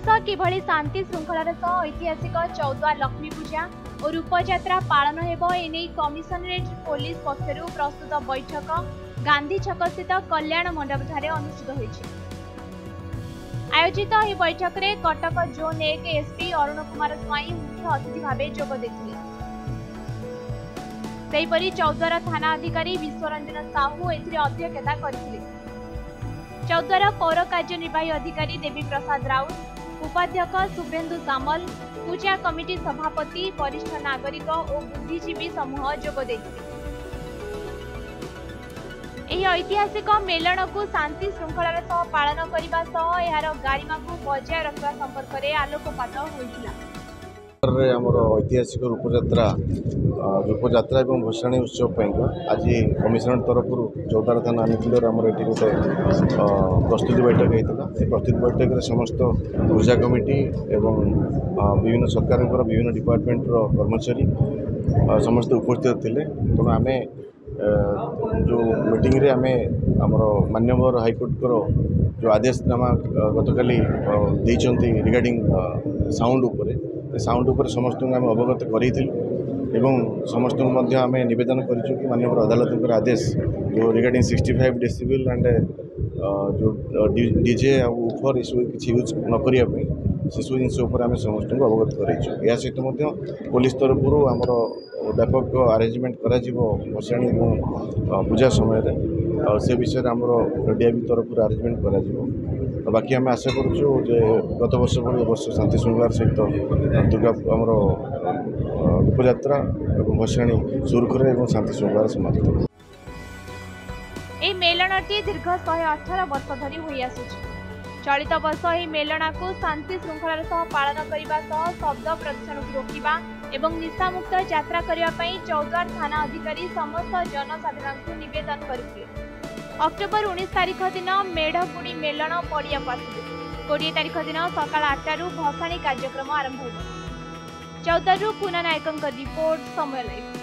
वर्ष किभली शांति श्रृंखलार सह ऐतिहासिक चौद्वार लक्ष्मी पूजा और रूपयात्रा पालन हेबो एने कमिशनरेट पुलिस पक्षरु प्रस्तुत बैठक गांधी छक स्थित कल्याण मंडप ठारे अनुष्ठित होइछि। आयोजित ଏହି बैठक रे कटक जोन 1 एसपी अरुण कुमार स्वाई मुख्य अतिथि भावे जोग देथिले। सेहिपरि चौद्वार थाना अधिकारी विश्वरंजन साहू एथिरे अध्यक्षता करथिले। चौद्वार पौर कार्यनिर्वाही अधिकारी देवी प्रसाद राउत, उपाध्यक्ष शुभेन्दु सामल, पूजा कमिटी सभापति, वरिष्ठ नागरिक और बुद्धिजीवी समूह जोग देथिले। एही ऐतिहासिक मेलन को शांति श्रृंखलार सह पालन करने सह यार गारिमा को बजाय रखा संपर्क में आलोकपात होइथिला। आमर ऐतिहासिक रूपयात्रा और भसाणी उत्सव आज कमिशनरेट तरफ चौद्वार थाना अनुकूल आमर ये गोटे प्रस्तुति बैठक होता है। प्रस्तुति बैठक में समस्त पूजा कमिटी एवं विभिन्न सरकार विभिन्न डिपार्टमेंट कर्मचारी समस्त उपस्थित थे। तेणु आम जो मीटिंग रे आम आमर माननीय हाईकोर्ट जो आदेशनामा गतकाली रिगार्डिंग साउंड उपर समस्त आम अवगत करें समस्त आम नवेदन करूँ कि माननीय अदालत आदेश जो रिगार्डिंग 65 डेसिबल एंड जो डीजे ऊपर ये सब किसी यूज न करने से सब जिन आम समस्त अवगत करूँ। या सहित पुलिस तरफ आमर व्यापक आरेंजमेंट भसाणी और पूजा समय से विषय आमर डीआईबी तरफ आरेंजमेंट कर बाकी आम आशा करुँ गत वर्ष भली वर्ष शांति श्रृंखलार सहित दुर्गा आमर रूपयात्रा और भसाणी सुरखुर और शांति श्रृंखलार समाप्त। एही मेलनटी दीर्घ 118 वर्ष धरी होई आसुछि। चलित वर्ष एही मेलना को शांति श्रृंखलार सह पालन करने सह शब्द प्रदूषण को रोकवा एवं निशामुक्त यात्रा करने चौद्वार थाना अधिकारी समस्त जनसाधारण को निवेदन करथिले। अक्टोबर 19 तारिख दिन मेढ़गुड़ी मेलन पड़िया आसिले। 20 तारिख दिन सकाल 8 भसाणी कार्यक्रम आरंभ होगा। चौद्वार पूना नायक रिपोर्ट समय लाइव।